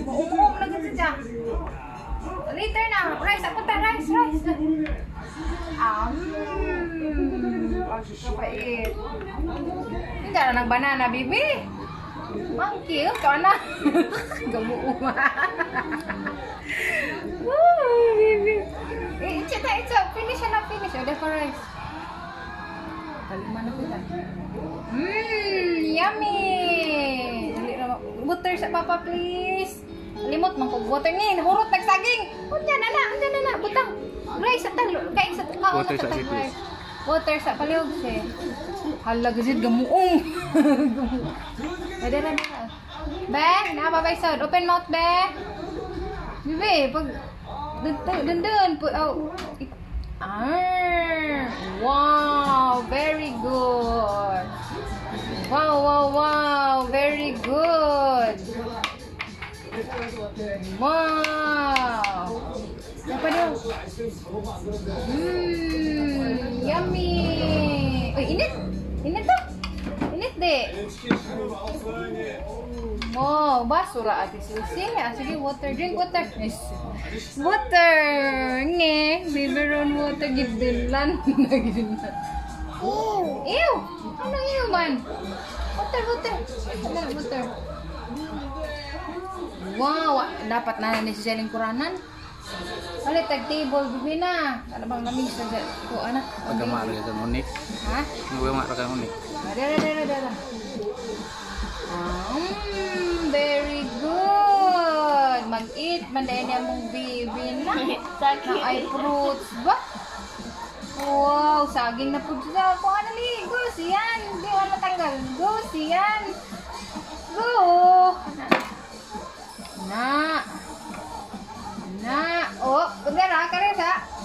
Uum lagi saja. Later na. Rice, apa tak rice? Kapait. Enggak ada nang banana, bibi. Mangkil ka na. Gamuuma. Bibi. It's finish na finish. Udah pa rice. Mana kita? Yummy. Butter sa papa please. Limot man ko butter ni, hurot nagsaging. Unyan na, butang. Rice sa talo, kay sa kaon sa rice. Butter sa paliog si. Hala gazid gamuong. Dada. Be, na babay sod. Open mouth be. Bibi, pag dun put out. Wow, very good. Wow, very good. Wow. Apa dia? Yummy. Oh, ini tuh. Ini deh. Oh, basura ati susi. Sige, water, drink water. Yes. Water. Nge, biberon water gidulan. Ew. Ano ew man? Water. Water. Wow, dapat na ni si Seling Kuranan. Ano tag table bibi na. Ano bang lamig sa ko anak? Pagkama ra ka unik. Ha? Pagkama ra ka unik. Ada. Very good. Mag-eat man din mong bibi na. Na ay fruits ba? Wow, saging na po siya. Kung ano li, goose yan. Hindi wala matanggal. Goose yan. Go. Na. Oh, bener lah, kare sa.